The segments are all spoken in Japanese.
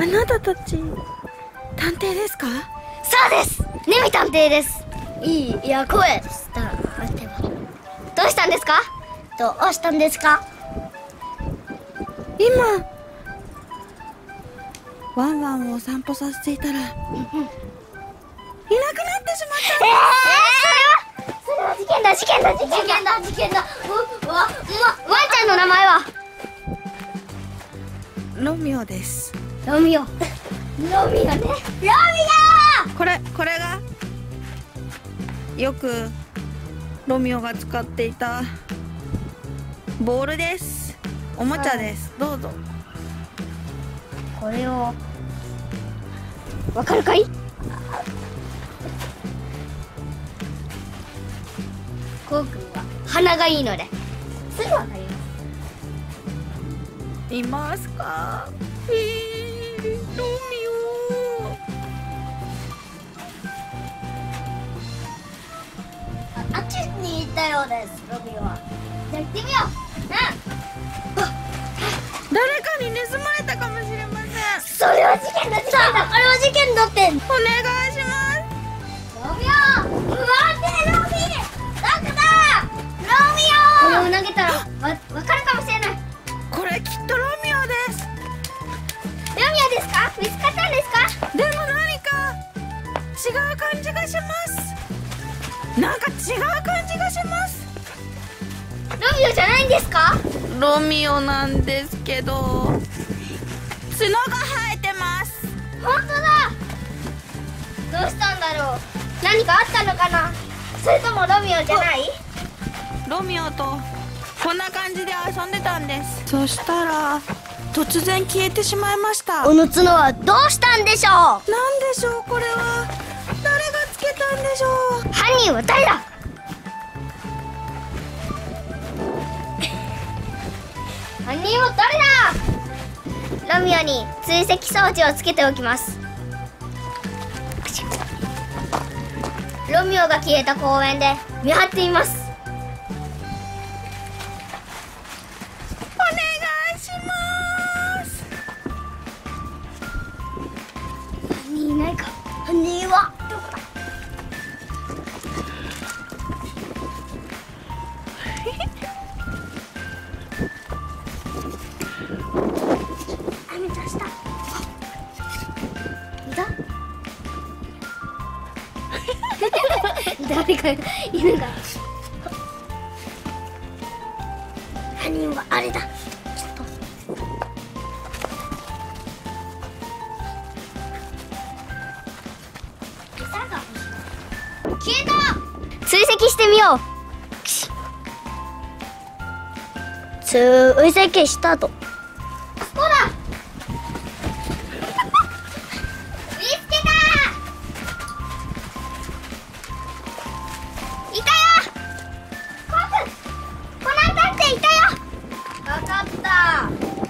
あなたたち探偵ですか？ そうです、ネミ探偵です。いや声したらどうしたんですか？どうしたんですか？ 今ワンワンをお散歩させていたらいなくなってしまった。 それは事件だ。ワンちゃんの名前は？ ロミオです。 ロミオね。 これがよくロミオが使っていたボールです。おもちゃです。どうぞ。 これをわかるかい？こうくんは鼻がいいのですぐわかります。 いますか？ロミオ。 あっちに行ったようです、ロミオは。じゃあ行ってみよう。 誰かに盗まれたかもしれません。 それは事件だ。あれは事件だって。 お願いします。 ロミオ、待ってロミー、どこだロミオ。これを投げたらわかるかもしれない。 これきっとロミオです。 ロミオですか？見つかったんですか？ でも何か違う感じがします。なんか違う感じがします。 ロミオじゃないんですか？ ロミオなんですけど角が生えてます。 本当だ。どうしたんだろう。何かあったのかな。それともロミオじゃない？ ロミオとこんな感じで遊んでたんです。そしたら突然消えてしまいました。 この角はどうしたんでしょう？ なんでしょうこれは。誰がつけたんでしょう。 犯人は誰だ？犯人は誰だ？ロミオに追跡装置をつけておきます。ロミオが消えた公園で見張っています。 お願いします。 犯人いないか？犯人はどこだ？網出した。いた？誰かいるが。犯人はあれだ。ちょっと消えた。追跡してみよう。追跡したと。そうだ。見つけた。いたよ。コウ君、コナン探偵いたよ。わかった。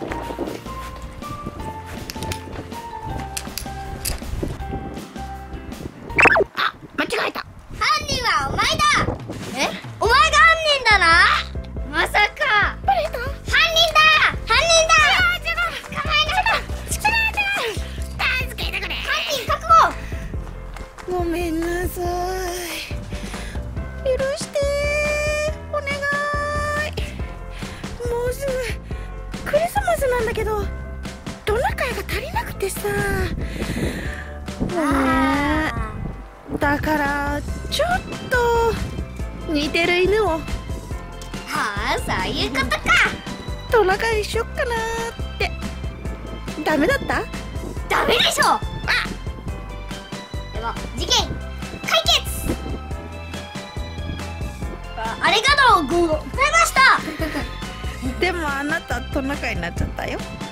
間違えた。 犯人はお前だ。え？お前が犯人だな。まさか。 バレた？ 犯人だ。捕まえないと。 助けてくれ。 犯人確保。 ごめんなさい。許してお願い。もうすぐクリスマスなんだけどトナカイが足りなくてさ。だからちょっと似てる犬をはあ、そういうことか。 トナカイにしよっかなって。ダメだった？ ダメでしょ。でも事件解決。ありがとうございました。 でもあなたトナカイになっちゃったよ。